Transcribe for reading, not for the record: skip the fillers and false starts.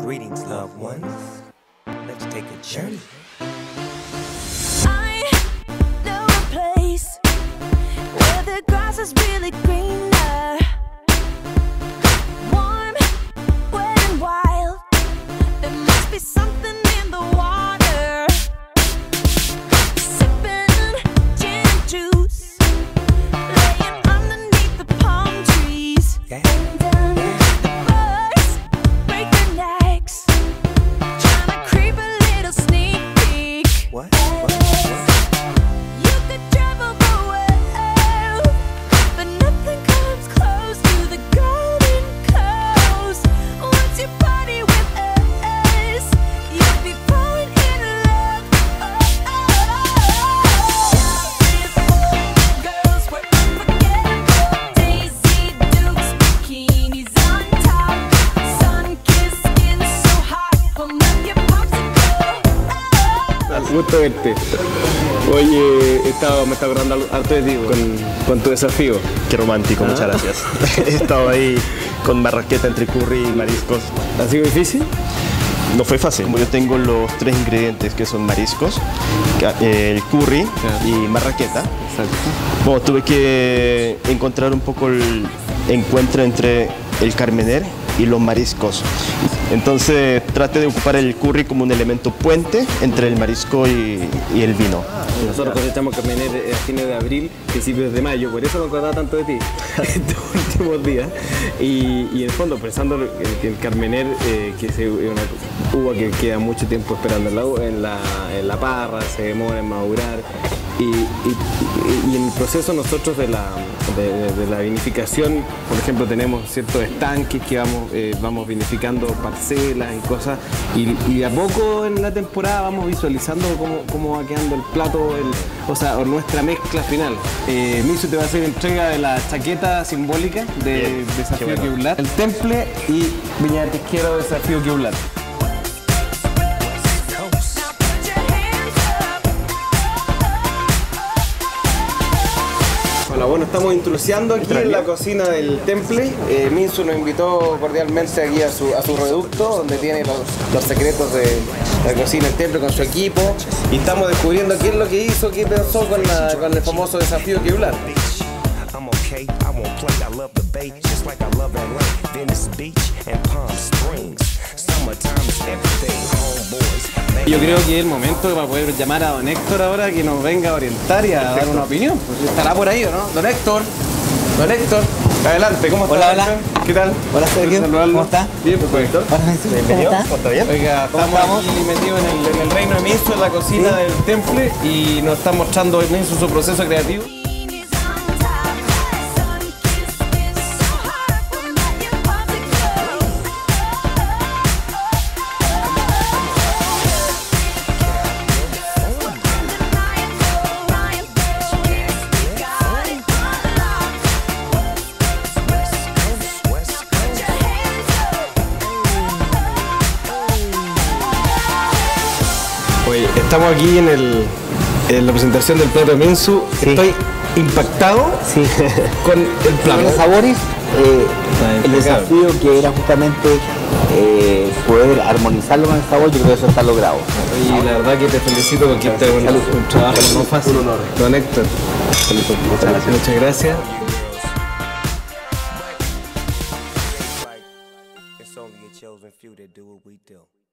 Greetings, loved ones. Let's take a journey. I know a place where the grass is really greener, warm, wet and wild. There must be something in the water. Sipping gin and juice, laying underneath the palm trees. Yeah. And the birds break their necks, trying to creep a little sneak peek. What? You could travel the world, but nothing comes close to the Golden Coast. Once you party with us, you'll be falling in love. Girls were unforgettable. Daisy Dukes, bikinis on top, sun-kissed skin so hot. Hold up your popsicle. Gusto verte. Oye, me estaba acordando harto de ti con tu desafío. Qué romántico, muchas gracias. He estado ahí con marraqueta entre curry y mariscos. ¿Ha sido difícil? No fue fácil. Como yo tengo los tres ingredientes que son mariscos, el curry y marraqueta, Exacto. bueno, tuve que encontrar un poco el encuentro entre el carmener y los mariscos. Entonces traté de ocupar el curry como un elemento puente entre el marisco y el vino. Nosotros cosechamos carmener a fines de abril, principios de mayo, por eso me acordaba tanto de ti estos últimos días. Y en el fondo, pensando que el carmener, que es una uva que queda mucho tiempo esperando en la parra, se demora en madurar. Y en el proceso nosotros de la vinificación, por ejemplo, tenemos ciertos estanques que vamos vinificando parcelas y cosas, y de a poco en la temporada vamos visualizando cómo va quedando el plato, o nuestra mezcla final. Misu te va a hacer entrega de la chaqueta simbólica de Desafío bueno. Queublat, el temple y Viña Pesquero Desafío Queublat. Hola, bueno, estamos intrusiando aquí en la cocina del temple. Minsu nos invitó cordialmente aquí a su reducto, donde tiene los secretos de la cocina del temple con su equipo. Y estamos descubriendo qué es lo que hizo, qué pensó con el famoso Desafío Queublat. I'm okay, I won't play. I love the bay, just like I love LA. Venice Beach and Palm Springs. Summertime is everything, homeboys. Yo creo que es el momento para poder llamar a don Héctor ahora que nos venga a orientar y a dar una opinión. Pues estará por ahí, ¿o no? Don Héctor, adelante, ¿cómo está? Hola, hola. ¿Qué tal? Hola, Sergio. Saludarlo. ¿Cómo está? Bien, perfecto. Hola, Jesús. ¿Cómo está? ¿Está bien? Oiga, estamos aquí metidos en el reino de Minsu, en la cocina del temple, y nos está mostrando Minsu su proceso creativo. Bikinis on top, sun-kissed skin so hot. Hold up your popsicle. Oye, estamos aquí en la presentación del plato de Minsu. Sí. Estoy impactado Sí. con el plato. Los sabores, el desafío que era justamente poder armonizarlo con el sabor, yo creo que eso está logrado. Y la verdad que te felicito porque este es un trabajo no fácil. Don Héctor. Muchas gracias. Muchas gracias. It's only a chosen few that do what we do.